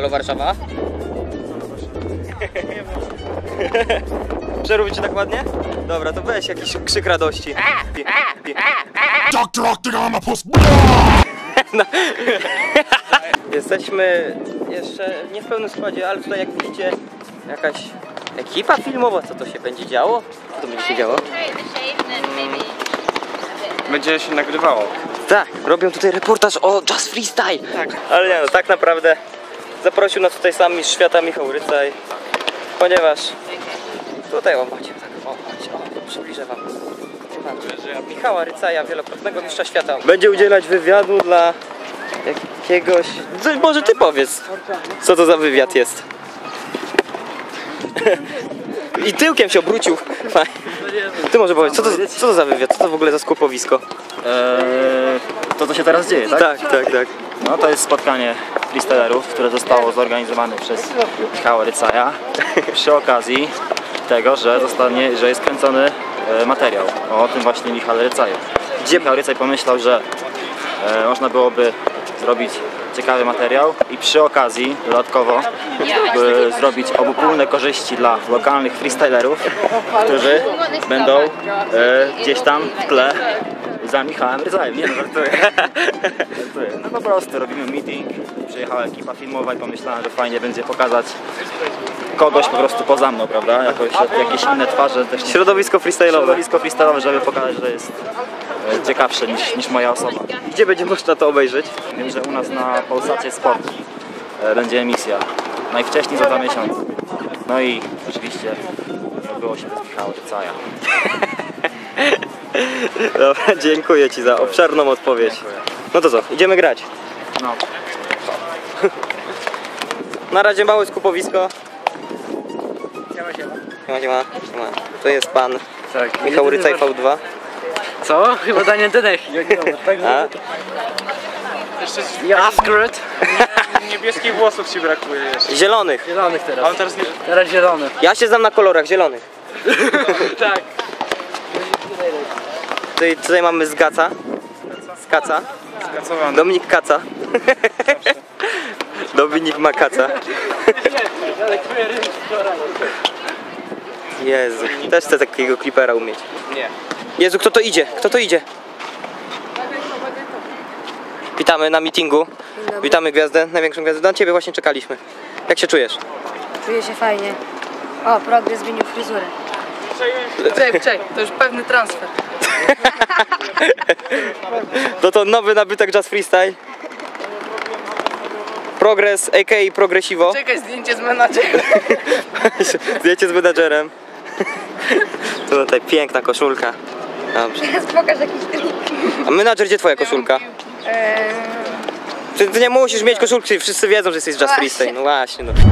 Halo Warszawa? Przerób ci tak ładnie? Dobra, to weź jakiś krzyk radości. No. Jesteśmy jeszcze nie w pełnym składzie, ale tutaj jak widzicie jakaś ekipa filmowa. Co to się będzie działo? Co to będzie się działo? Będzie się nagrywało. Tak, robią tutaj reportaż o Jazz Freestyle. Tak. Ale nie no, tak naprawdę zaprosił nas tutaj sam mistrz świata Michał Rycaj. Ponieważ tutaj o macie, tak, o przybliżę wam. Michała Rycaja, wielokrotnego mistrza świata. Będzie udzielać wywiadu dla jakiegoś... Może ty powiedz, co to za wywiad jest. I tyłkiem się obrócił. Ty może powiedz, co to za wywiad? Co to w ogóle za skupowisko? To co się teraz dzieje, tak? Tak. No to jest spotkanie freestylerów, które zostało zorganizowane przez Michała Rycaja przy okazji tego, że jest kręcony materiał o tym właśnie Michale Rycaju. Michał Rycaj pomyślał, że można byłoby zrobić ciekawy materiał i przy okazji dodatkowo zrobić obopólne korzyści dla lokalnych freestylerów, którzy będą gdzieś tam w tle za Michałem Rycajem. Nie no, żartuję. No po prostu robimy meeting, przyjechała ekipa filmowa i pomyślałem, że fajnie będzie pokazać kogoś po prostu poza mną, prawda? Jakieś inne twarze też. Środowisko freestyle'owe, żeby pokazać, że jest ciekawsze niż moja osoba. Gdzie będzie można to obejrzeć? Wiem, że u nas na Polsacie Sport będzie emisja. Najwcześniej za 2 miesiące. No i oczywiście odbyło się bez Michała Rycaja. Dobra, dziękuję ci za obszerną odpowiedź. No to co, idziemy grać. No. Na razie małe skupowisko. Siema. To jest pan Michał Rycaj V2. Co? Chyba Daniel Denech. Asgard. Niebieskich włosów ci brakuje jeszcze. Zielonych. Zielonych teraz. Ale teraz nie... Teraz zielony. Ja się znam na kolorach zielonych. Tak. Tutaj mamy z Gaca. Skacowany. Dominik Kaca. Dominik ma Kaca. Jezu, też chcę takiego klipera umieć. Nie. Jezu, kto to idzie? Witamy na meetingu. Witamy gwiazdę, największą gwiazdę. Na ciebie właśnie czekaliśmy. Jak się czujesz? Czuję się fajnie. O, Progres zmienił fryzurę. Czekaj, to już pewny transfer. To nowy nabytek Jazz Freestyle. Progres, a.k.a. Progresivo. Czekaj, zdjęcie z menadżerem. Zdjęcie z menadżerem. Tutaj piękna koszulka. Dobrze. Teraz pokaż jakiś trik. A menadżer, gdzie twoja koszulka? Ty nie musisz mieć koszulki, wszyscy wiedzą, że jesteś Jazz Freestyle. No właśnie. No.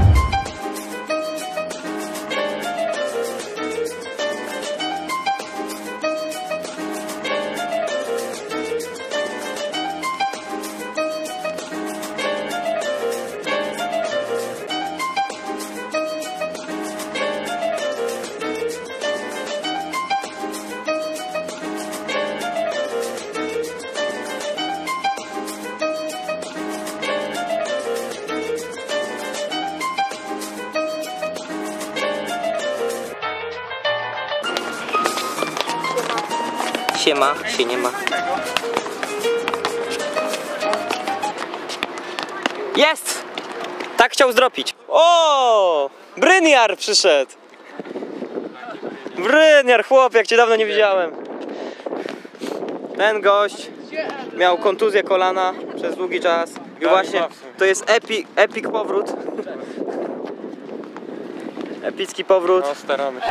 Siema, się nie ma. Jest! Tak chciał zrobić. O! Bryniar przyszedł. Bryniar, chłop, jak cię dawno nie widziałem. Ten gość miał kontuzję kolana przez długi czas. I właśnie to jest epic powrót. Epicki powrót. No, staramy się.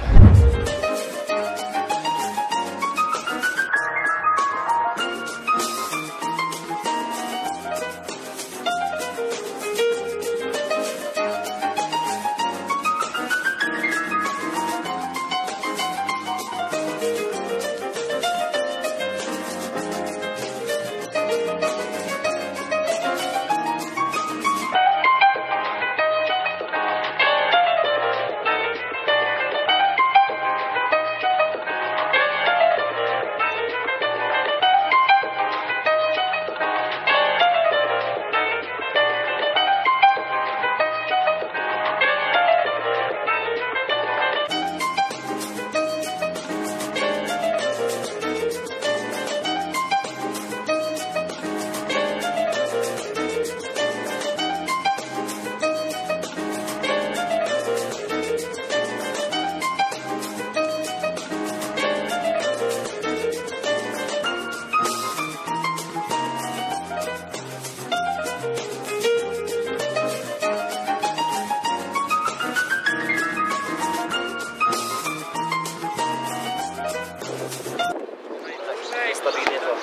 stabilnie to.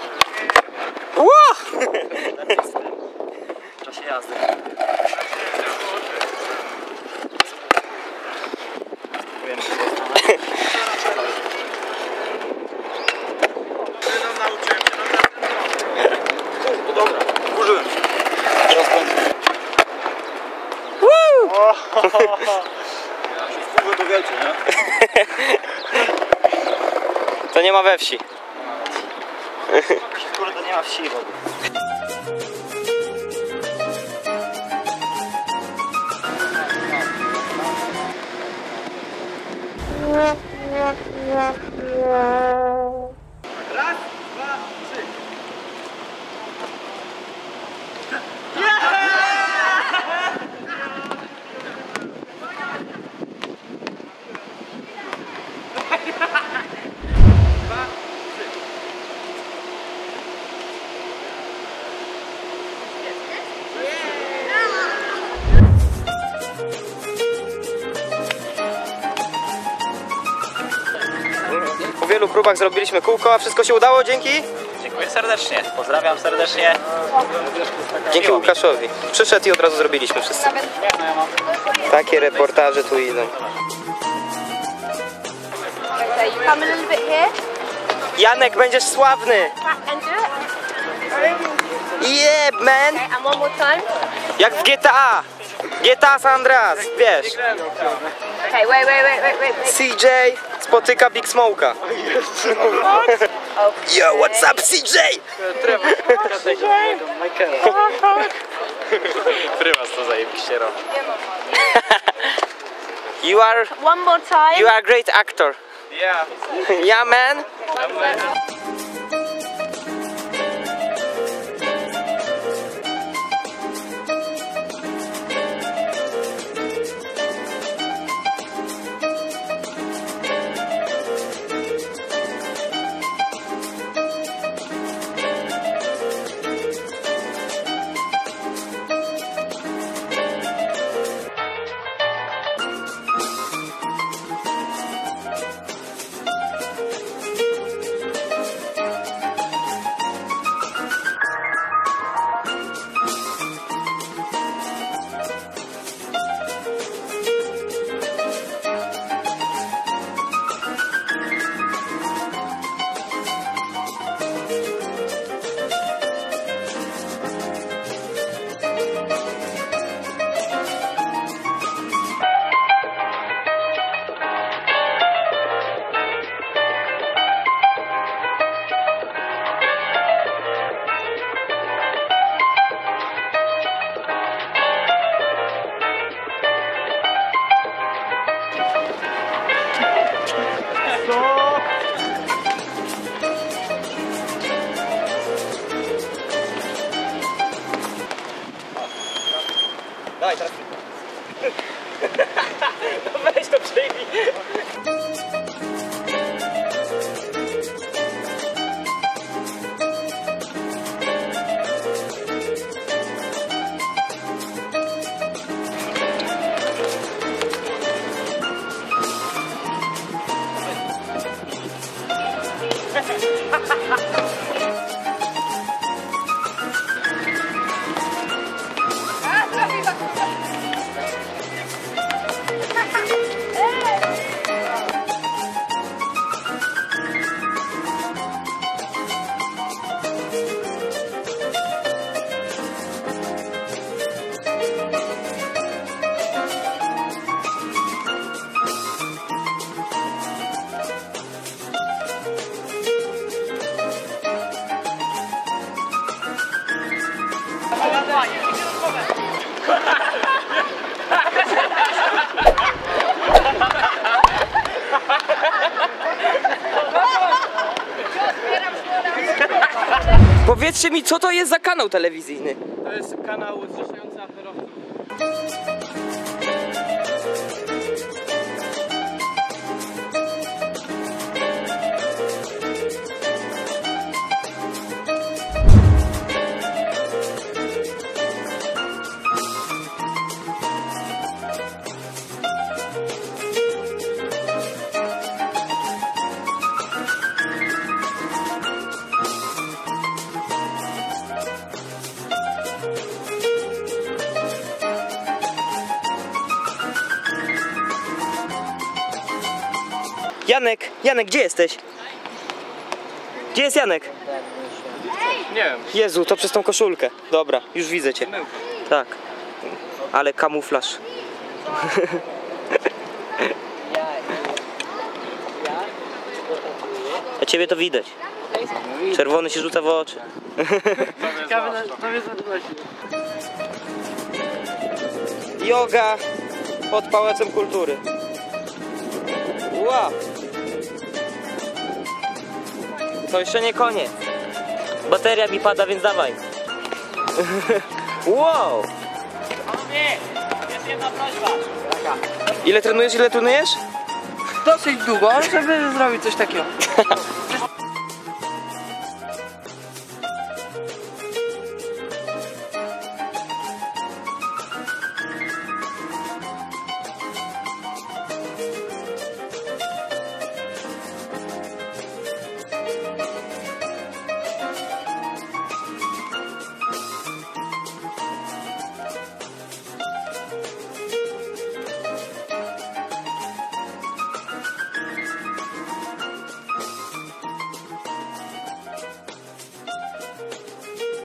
W czasie jazdy. Spróbujemy się dobra, wkurzyłem się. Teraz to wiecie, nie? To nie ma we wsi. Kurde, nie ma wsi w ogóle. Po wielu próbach zrobiliśmy kółko, a wszystko się udało dzięki? Dziękuję serdecznie. Pozdrawiam serdecznie. Dzięki Łukaszowi. Przyszedł i od razu zrobiliśmy wszyscy. Takie reportaże tu idą. Okay, you come a little bit here. Janek, będziesz sławny! Back and do it. Yeah, man! Okay, and one more time. Jak w GTA! GTA San Andreas, wiesz. Okay, wait. CJ spotyka Big Smoke'a. Yo, what's up, CJ? Prymas to zajebiście robi. You are One more time. a great actor. Yeah. Yeah, man. Daj, teraz. No weź to przyjmij. Powiedzcie mi, co to jest za kanał telewizyjny? To jest kanał zrzeszający aferowców. Janek, gdzie jesteś? Gdzie jest Janek? Nie wiem. Jezu, to przez tą koszulkę. Dobra, już widzę cię. Tak. Ale kamuflaż. A ciebie to widać. Czerwony się rzuca w oczy. Ciekawe, to mnie zadłości. Yoga pod Pałacem Kultury. Wow. To jeszcze nie koniec. Bateria mi pada, więc dawaj. Wow. Jest jedna prośba. Ile trenujesz? Dosyć długo, żeby zrobić coś takiego.